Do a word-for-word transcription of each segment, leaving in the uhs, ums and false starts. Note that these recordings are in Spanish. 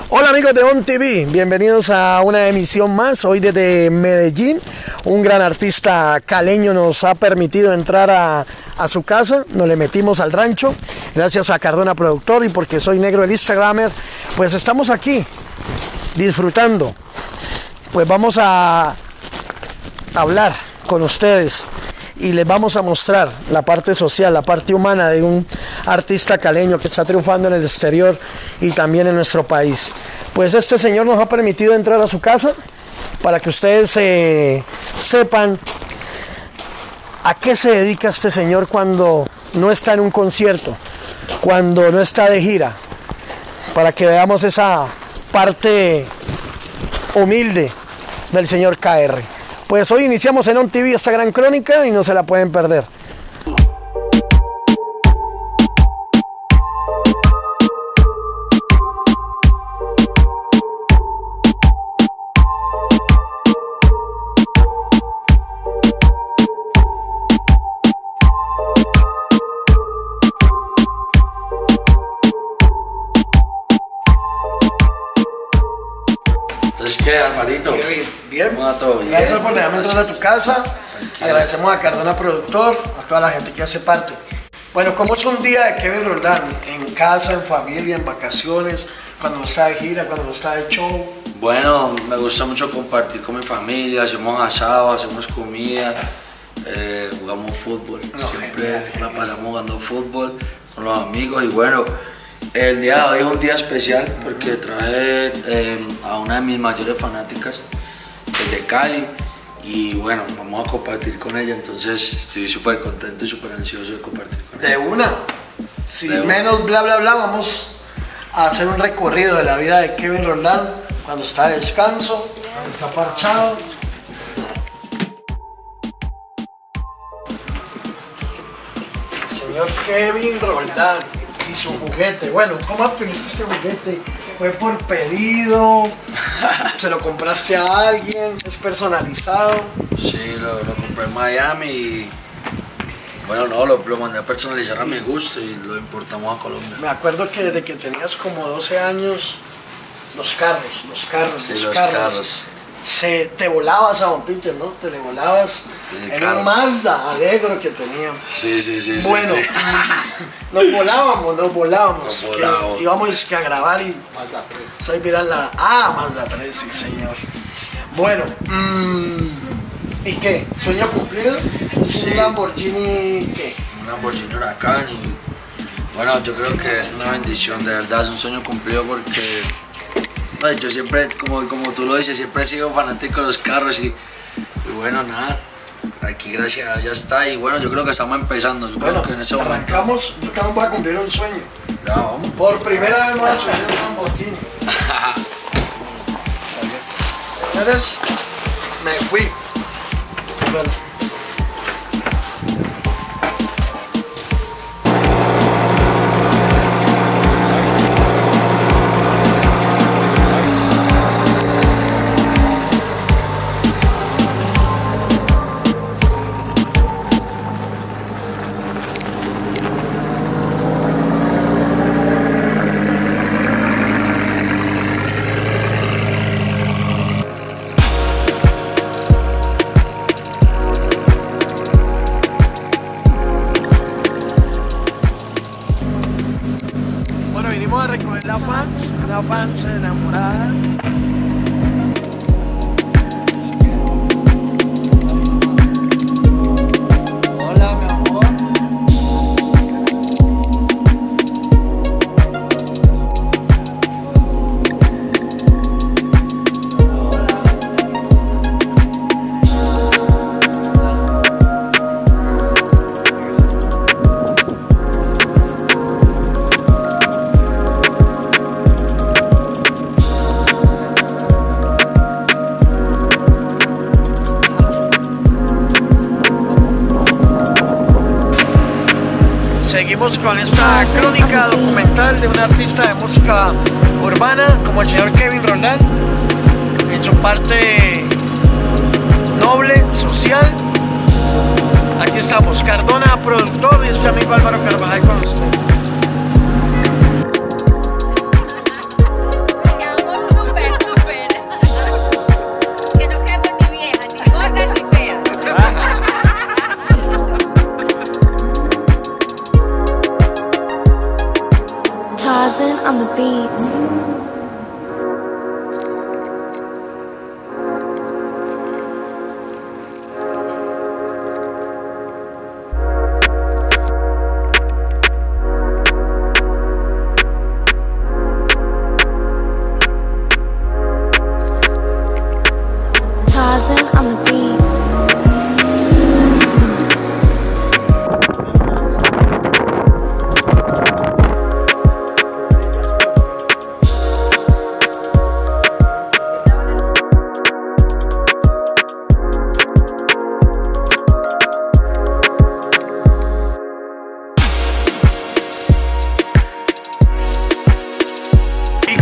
Hola amigos de On T V, bienvenidos a una emisión más, hoy desde Medellín. Un gran artista caleño nos ha permitido entrar a, a su casa, nos le metimos al rancho, gracias a Cardona Productor y porque soy negro el Instagramer, pues estamos aquí disfrutando. Pues vamos a hablar con ustedes y les vamos a mostrar la parte social, la parte humana de un artista caleño que está triunfando en el exterior y también en nuestro país. Pues este señor nos ha permitido entrar a su casa para que ustedes eh, sepan a qué se dedica este señor cuando no está en un concierto, cuando no está de gira, para que veamos esa parte humilde del señor K R. Pues hoy iniciamos en On T V esta gran crónica y no se la pueden perder. Entonces, ¿qué, Alvarito? Bien, bien. ¿Cómo va todo? Bien. Gracias por dejarme entrar a tu casa. Tranquilo. Agradecemos a Cardona Productor, a toda la gente que hace parte. Bueno, ¿cómo es un día de Kevin Roldán? En casa, en familia, en vacaciones, cuando no está de gira, cuando no está de show. Bueno, me gusta mucho compartir con mi familia, hacemos asado, hacemos comida, eh, jugamos fútbol. No, Siempre genial, la genial. pasamos jugando fútbol con los amigos y bueno, el día de hoy es un día especial porque traje eh, a una de mis mayores fanáticas de Cali y bueno, vamos a compartir con ella, entonces estoy súper contento y súper ansioso de compartir con ella. De una. Sin De menos una. bla bla bla, vamos a hacer un recorrido de la vida de Kevin Roldán cuando está de descanso, cuando está parchado. Señor Kevin Roldán y su juguete. Bueno, ¿cómo obtuviste este juguete? ¿Fue por pedido? ¿Se lo compraste a alguien? ¿Es personalizado? Sí, lo, lo compré en Miami y bueno, no, lo, lo mandé a personalizar a mi gusto y lo importamos a Colombia. Me acuerdo que desde que tenías como doce años, los carros, los carros, Sí, los, los carros, carros. Se, te volabas a Don Peter, ¿no? Te le volabas El en carro. un Mazda alegro que tenía. Sí, sí, sí. Bueno, sí, sí. nos volábamos, nos volábamos. Nos que volábamos. íbamos que a grabar y Mazda tres. Soy mirar la Ah, Mazda tres, sí, señor. Bueno, mmm, ¿y qué? ¿Sueño cumplido? ¿Es Sí. un Lamborghini qué? Un Lamborghini Huracán y bueno, yo creo que es una bendición, de verdad, es un sueño cumplido porque pues, yo siempre, como, como tú lo dices, siempre he sido fanático de los carros y, y bueno, nada, aquí gracias a Dios ya está y bueno, yo creo que estamos empezando, yo Bueno, creo que en ese momento... arrancamos, yo también voy a cumplir un sueño. Ya, vamos. Por primera vez me voy a subir un Lamborghini. Señores, me fui. Bueno. Bueno, vinimos a recoger la fans, una fans enamorada. Hola, mi amor. Seguimos con esta crónica documental de un artista de música urbana como el señor Kevin Roldán, en su parte noble, social. Aquí estamos, Cardona Productor y este amigo Álvaro Carvajal con usted.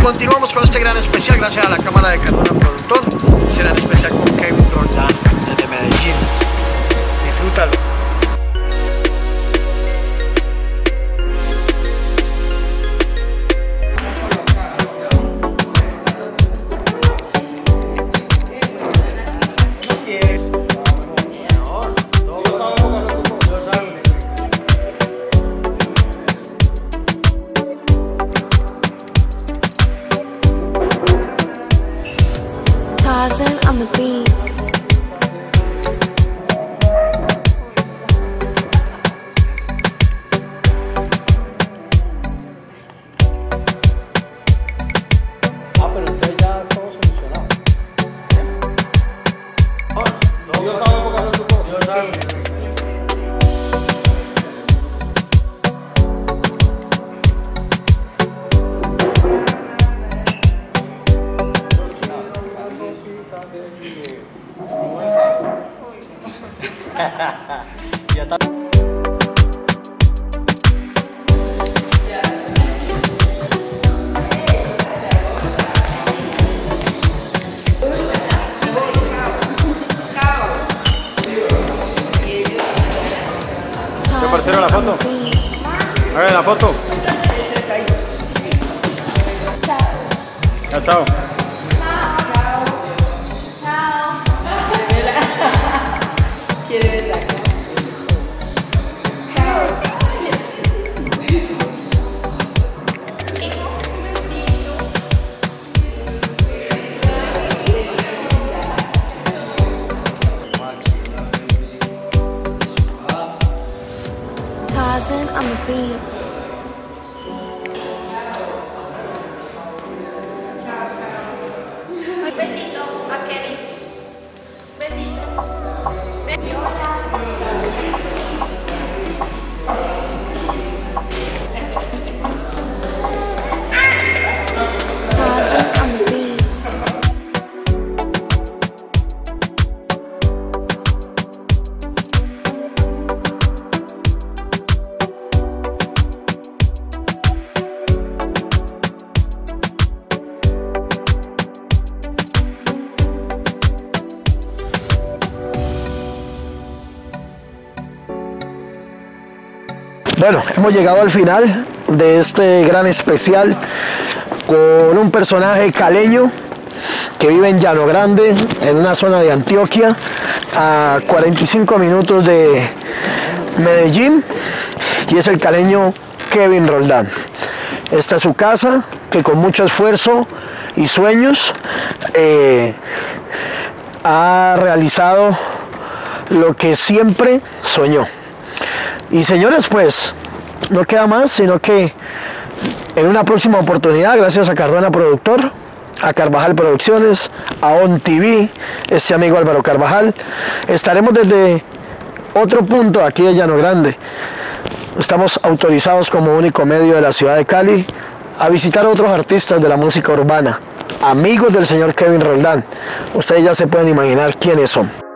continuamos con este gran especial gracias a la cámara de Cardona Productor. Este gran especial con Kevin Roldán desde Medellín. Disfrútalo. Tarzan on the beats. Ah, pero entonces ya todo solucionado. Dios sabe por qué hacer su cosa. Dios sabe. Ya está. ¿Qué parcero la foto? A ver la foto. Chao, chao. Quiere ver la cara. Chao. Tarzan on the beats. Besito a Kevin. Besito. Tarzan on the beats. Bueno, hemos llegado al final de este gran especial con un personaje caleño que vive en Llano Grande, en una zona de Antioquia, a cuarenta y cinco minutos de Medellín, y es el caleño Kevin Roldán. Esta es su casa, que con mucho esfuerzo y sueños eh, ha realizado lo que siempre soñó. Y señores, pues no queda más sino que en una próxima oportunidad, gracias a Cardona Productor, a Carvajal Producciones, a On T V, este amigo Álvaro Carvajal, estaremos desde otro punto aquí de Llano Grande. Estamos autorizados como único medio de la ciudad de Cali a visitar a otros artistas de la música urbana, amigos del señor Kevin Roldán. Ustedes ya se pueden imaginar quiénes son.